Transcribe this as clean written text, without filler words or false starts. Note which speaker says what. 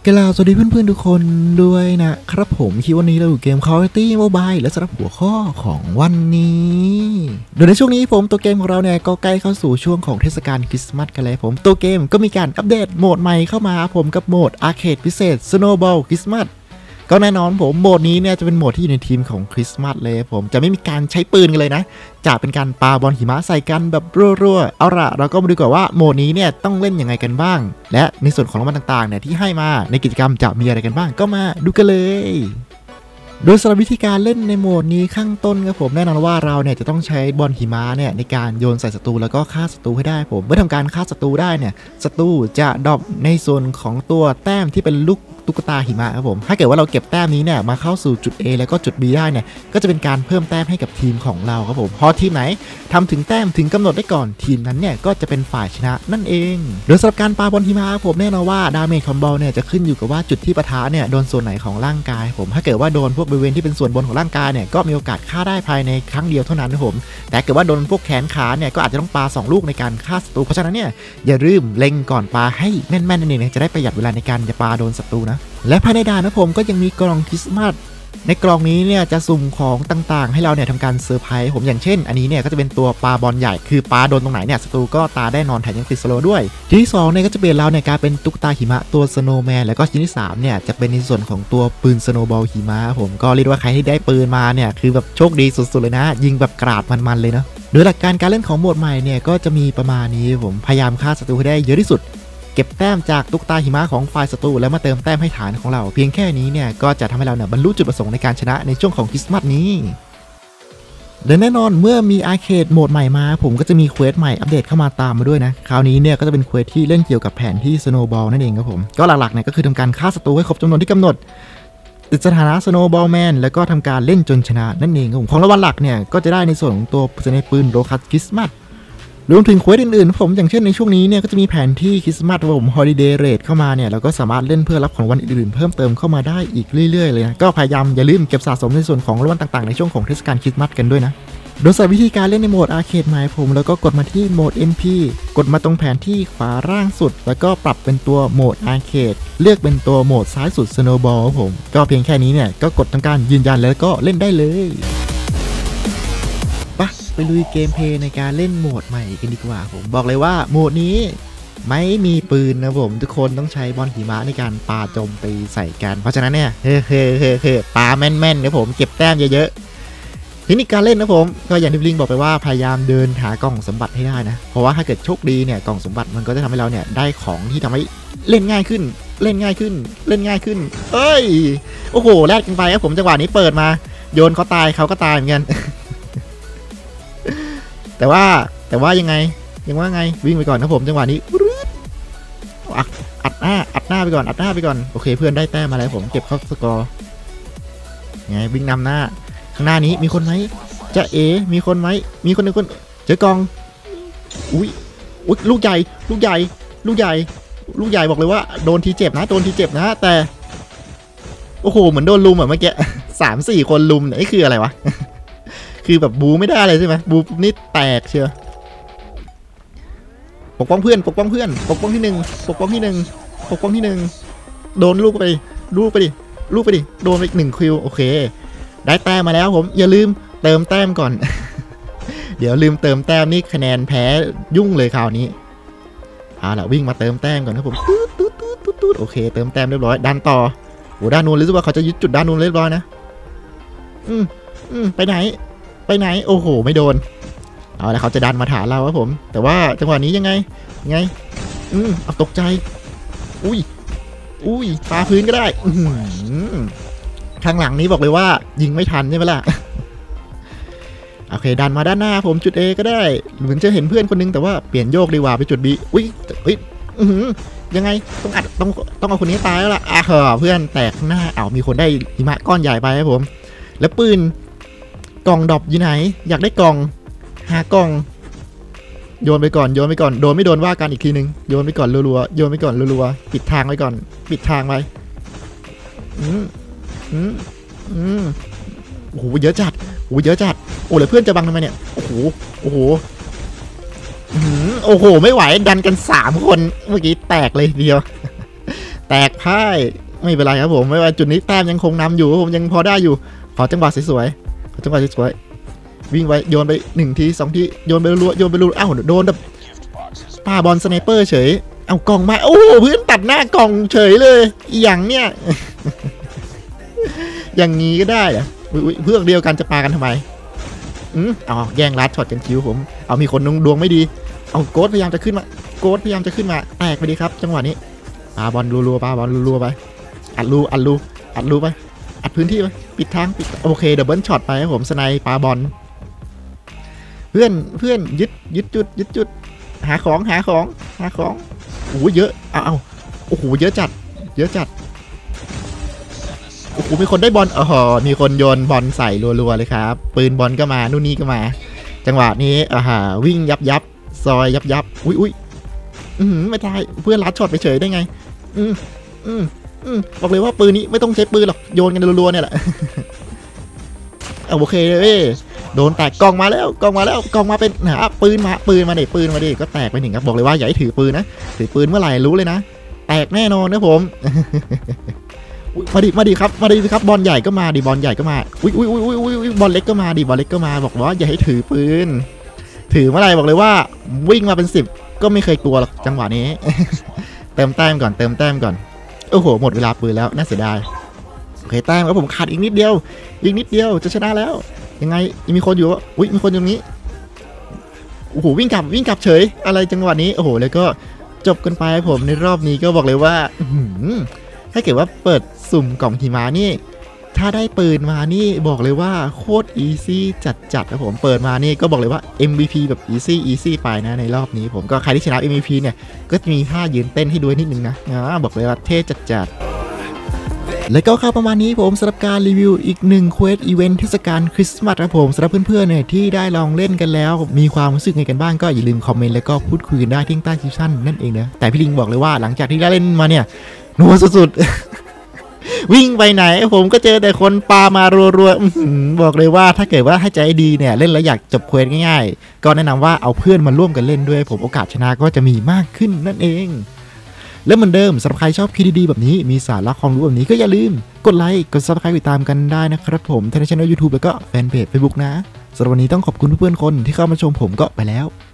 Speaker 1: กล่าวสวัสดีเพื่อนๆทุกคนด้วยนะครับผมคิดวันนี้เราอยู่เกม Call of Duty Mobile และสำหรับหัวข้อของวันนี้โดยในช่วงนี้ผมตัวเกมของเราเนี่ยก็ใกล้เข้าสู่ช่วงของเทศกาลคริสต์มาสกันแล้วผมตัวเกมก็มีการอัปเดตโหมดใหม่เข้ามาผมกับโหมดอาร์เคดพิเศษ Snowball Christmas ก็แน่นอนผมโหมดนี้เนี่ยจะเป็นโหมดที่อยู่ในทีมของคริสต์มาสเลยผมจะไม่มีการใช้ปืนกันเลยนะจะเป็นการปาบอลหิมะใส่กันแบบรัวๆเอาละเราก็มาดูก่อนว่าโหมดนี้เนี่ยต้องเล่นยังไงกันบ้างและในส่วนของรางวัลต่างๆเนี่ยที่ให้มาในกิจกรรมจะมีอะไรกันบ้างก็มาดูกันเลยโดยสำหรับวิธีการเล่นในโหมดนี้ข้างต้นครับผมแน่นอนว่าเราเนี่ยจะต้องใช้บอลหิมะเนี่ยในการโยนใส่ศัตรูแล้วก็ฆ่าศัตรูให้ได้ผมเมื่อทำการฆ่าศัตรูได้เนี่ยศัตรูจะดรอปในส่วนของตัวแต้มที่เป็นลูกตุ๊กตาหิมะครับผมถ้าเกิดว่าเราเก็บแต้มนี้เนี่ยมาเข้าสู่จุด A แล้วก็จุด B ได้เนี่ยก็จะเป็นการเพิ่มแต้มให้กับทีมของเราครับผมพอทีมไหนทำถึงแต้มถึงกำหนดได้ก่อนทีมนั้นเนี่ยก็จะเป็นฝ่ายชนะนั่นเองโดยสำหรับการปาบอลหิมะผมแน่นอนว่าดาเมจของบอลเนี่ยจะขึ้นอยู่กับว่าจุดที่ปะทะเนี่ยโดนส่วนไหนของร่างกายผมถ้าเกิดว่าโดนพวกบริเวณที่เป็นส่วนบนของร่างกายเนี่ยก็มีโอกาสฆ่าได้ภายในครั้งเดียวเท่านั้นนะผมแต่เกิดว่าโดนพวกแขนขาเนี่ยก็อาจจะต้องปา2ลูกในการฆ่าศัตรูเพราะฉะนั้นเนี่ยอย่าลืมเล็งก่อนปาให้แม่นๆนั่นเองจะได้ประหยัดเวลาในการจะปาโดนศัตรูนะและภายในด่านนะผมก็ยังมีกล่องคริสต์มาสในกล่องนี้เนี่ยจะสุ่มของต่างๆให้เราเนี่ยทำการเซอร์ไพรส์ผมอย่างเช่นอันนี้เนี่ยก็จะเป็นตัวปาบอลใหญ่คือปาโดนตรงไหนเนี่ยศัตรูก็ตาได้นอนแถมยังติดสโลว์ด้วยที่2เนี่ยก็จะเปลี่ยนเราเนี่ยกลายเป็นตุ๊กตาหิมะตัวสโนว์แมนแล้วก็ชิ้นที่3เนี่ยจะเป็นในส่วนของตัวปืนสโนว์บอลหิมะผมก็เรียกว่าใครที่ได้ปืนมาเนี่ยคือแบบโชคดีสุดๆเลยนะยิงแบบกราดมันๆเลยนะโดยหลักการการเล่นของโหมดใหม่เนี่ยก็จะมีประมาณนี้ผมพยายามฆ่าศัตรูให้ได้เยอะที่สุดเก็บแต้มจากตุ๊กตาหิมะของฝ่ายศัตรูแล้วมาเติมแต้มให้ฐานของเราเพียงแค่นี้เนี่ยก็จะทำให้เราเนี่ยบรรลุจุดประสงค์ในการชนะในช่วงของคริสต์มาสนี้และแน่นอนเมื่อมีอาร์เคดโหมดใหม่มาผมก็จะมีเควสใหม่อัปเดตเข้ามาตามมาด้วยนะคราวนี้เนี่ยก็จะเป็นเควสที่เล่นเกี่ยวกับแผนที่สโนว์บอลนั่นเองครับผมก็หลักๆเนี่ยก็คือทำการฆ่าศัตรูให้ครบจำนวนที่กำหนดติดสถานะสโนว์บอลแมนแล้วก็ทำการเล่นจนชนะนั่นเองครับผมของรางวัลหลักเนี่ยก็จะได้ในส่วนของตัวในปืนโรคัสคริสต์มาสรวมถึงเควสอื่นๆผมอย่างเช่นในช่วงนี้เนี่ยก็จะมีแผนที่คริสต์มาสผมฮอลิเดย์เรทเข้ามาเนี่ยเราก็สามารถเล่นเพื่อรับของรางวัลอื่นๆเพิ่มเติมเข้ามาได้อีกเรื่อยๆเลยนะก็พยายามอย่าลืมเก็บสะสมในส่วนของรางวัลต่างๆในช่วงของเทศกาลคริสต์มาสกันด้วยนะโดยสำหรับวิธีการเล่นในโหมดอาร์เคดใหม่ผมแล้วก็กดมาที่โหมด NP กดมาตรงแผนที่ขวาล่างสุดแล้วก็ปรับเป็นตัวโหมดอาร์เคดเลือกเป็นตัวโหมดซ้ายสุด Snowball ผมก็เพียงแค่นี้เนี่ยก็กดทำการยืนยันแล้วก็เล่นได้เลยไปลุยเกมเพลย์ในการเล่นโหมดใหม่กันดีกว่าผมบอกเลยว่าโหมดนี้ไม่มีปืนนะผมทุกคนต้องใช้บอลหิมะในการปาโจมตีใส่กันเพราะฉะนั้นเนี่ยปาแม่นๆนะผมเก็บแต้มเยอะๆเทคนิคการเล่นนะผมก็อย่างที่ลิงบอกไปว่าพยายามเดินหากล่องสมบัติให้ได้นะเพราะว่าถ้าเกิดโชคดีเนี่ยกล่องสมบัติมันก็จะทำให้เราเนี่ยได้ของที่ทำให้เล่นง่ายขึ้นเล่นง่ายขึ้นเอ้ยโอ้โหแลกกันไปครับผมจังหวะนี้เปิดมาโยนเขาตายเขาก็ตายเหมือนกันแต่ว่ายังไงวิ่งไปก่อนนะผมจังหวะนี้อัดหน้าไปก่อนโอเคเพื่อนได้แต้มมาแล้วผมเก็บเข้าสกอร์ไงวิ่งนำหน้าข้างหน้านี้มีคนไหมจะมีคนไหมมีคนหนึ่งคนเจอกองอุ้ยลูกใหญ่บอกเลยว่าโดนทีเจ็บนะแต่โอ้โหเหมือนโดนลุมเมื่อกี้3-4 คนลุมนี่คืออะไรวะคือแบบบูไม่ได้เลยใช่ไหมบูนี่แตกเชียวปกป้องที่หนึ่งโดนลูกไปดิโดนไปอีก1 คิวโอเคได้แต้มมาแล้วผมอย่าลืมเติมแต้มก่อน เดี๋ยวลืมเติมแต้มนี่คะแนนแพ้ยุ่งเลยคราวนี้เอาล่ะวิ่งมาเติมแต้มก่อนนะผมตูดโอเคเติมแต้มเรียบร้อยดันต่อโอ้ด้านนู้นรู้สึกว่าเขาจะยึดจุดด้านนู้นเรียบร้อยนะไปไหนโอ้โหไม่โดนเอาแล้วเขาจะดันมาฐานเราครับผมแต่ว่าจังหวะนี้ยังไงเอาตกใจอุ้ยปาพื้นก็ได้ข้างหลังนี้บอกเลยว่ายิงไม่ทันใช่ไหมล่ะโอเคดันมาด้านหน้าผมจุด A ก็ได้เหมือนจะเห็นเพื่อนคนนึงแต่ว่าเปลี่ยนโยกดีกว่าไปจุด B ยังไงต้องเอาคนนี้ตายแล้วล่ะเพื่อนแตกข้างหน้ามีคนได้หิมะก้อนใหญ่ไปครับผมแล้วปืนกล่องดรอปอยู่ไหนอยากได้กล่องหากล่องโยนไปก่อนโดนไม่โดนว่ากันอีกทีนึงโยนไปก่อนรัวปิดทางไว้ก่อนปิดทางไว้โอ้โหเยอะจัดโอ้แล้วเพื่อนจะบังทำไมเนี่ยโอ้โหไม่ไหวดันกัน3 คนเมื่อกี้แตกเลยเดียวแตกพ่ายไม่เป็นไรครับผมไม่ว่าจุดนี้แต้มยังคงนำอยู่ผมยังพอได้อยู่ขอจังหวะสวยๆขอจังหวะสวยๆวิ่งไปโยนไป1 ที 2 ทีโยนไปรัวโยนไปรัวอ้าวโดนแบบปาบอลสไนเปอร์เฉยเอากล่องมาโอ้เพื่อนตัดหน้ากล่องเฉยเลยอย่างเนี้ย อย่างนี้ก็ได้เหรอเพื่อนเดียวกันจะปากันทำไมเอาแย่งลัดช็อตกันคิวผมเอามีคนดวงไม่ดีเอาโกดพยายามจะขึ้นมาแตกไปดีครับจังหวะนี้ปาบอลรัวๆปาบอลรัวๆไปอัดรูไปอัดพื้นที่ไปปิดทางปิดโอเคดับเบิลช็อตไปครับผมสไนปาบอลเพื่อนยึดจุดหาของโอ้โหเยอะเอาโอ้โหเยอะจัดโอ้โหมีคนได้บอลมีคนโยนบอลใส่รัวๆเลยครับปืนบอลก็มานู่นนี่ก็มาจังหวะนี้วิ่งยับซอยยับอุ้ยไม่ได้เพื่อนลัดช็อตไปเฉยได้ไงบอกเลยว่าปืนนี้ไม่ต้องใช้ปืนหรอกโยนกันรัวๆเนี่ยแหละโอเคเลยโดนแตกกองมาแล้วกองมาเป็นปืนมาดิก็แตกไป1ครับบอกเลยว่าอย่าให้ถือปืนนะถือปืนเมื่อไหร่รู้เลยนะแตกแน่นอนนะผมมาดิครับบอลใหญ่ก็มาดิบอลใหญ่ก็มาอุ้ยบอลเล็กก็มาดิบอลเล็กก็มาบอกว่าอย่าให้ถือปืนถือเมื่อไหร่บอกเลยว่าวิ่งมาเป็น10ก็ไม่เคยกลัวหรอกจังหวะนี้ เติมแต้มก่อนโอ้โหหมดเวลาปืนแล้วน่าเสียดายโอเคแต้มครับผมขาดอีกนิดเดียวจะชนะแล้วยังไงยังมีคนอยู่อุ้ยมีคนตรงนี้โอ้โหวิ่งกลับเฉยอะไรจังหวะนี้โอ้โหแล้วก็จบกันไปผมในรอบนี้ก็บอกเลยว่าถ้าเกิดว่าเปิดสุ่มกล่องหิมะนี่ถ้าได้ปืนมานี่บอกเลยว่าโคตรอีซี่จัดครับผมเปิดมานี่ก็บอกเลยว่า MVP แบบอีซี่ไปนะในรอบนี้ผมก็ใครที่ชนะ MVP เนี่ยก็จะมีท่ายืนเต้นให้ด้วยนิดนึงนะบอกเลยว่าเท่จัดแล้วก็ประมาณนี้ผมสำหรับการรีวิวอีก1เควสอีเวนต์เทศกาลคริสต์มาสครับผมสำหรับเพื่อนๆเนี่ยที่ได้ลองเล่นกันแล้วมีความรู้สึกไงกันบ้างก็อย่าลืมคอมเมนต์แล้วก็พูดคุยกันได้ที่ใต้คลิปชั่นนั่นเองนะแต่พี่ลิงบอกเลยว่าหลังจากที่ได้เล่นมาเนี่ยนัวสุดๆ วิ่งไปไหนผมก็เจอแต่คนปามารัวๆบอกเลยว่าถ้าเกิดว่าให้ใจดีเนี่ยเล่นแล้วอยากจบเควสง่ายๆก็แนะนำว่าเอาเพื่อนมาร่วมกันเล่นด้วยผมโอกาสชนะก็จะมีมากขึ้นนั่นเองและเหมือนเดิมสำหรับใครชอบคลิปดีๆแบบนี้มีสาระความรู้แบบนี้ก็อย่าลืมกดไลค์กด Subscribe ติดตามกันได้นะครับผมทั้งในช่อง YouTube แล้วก็แฟนเพจ Facebook นะสำหรับวันนี้ต้องขอบคุณเพื่อนๆคนที่เข้ามาชมผมก็ไปแล้ว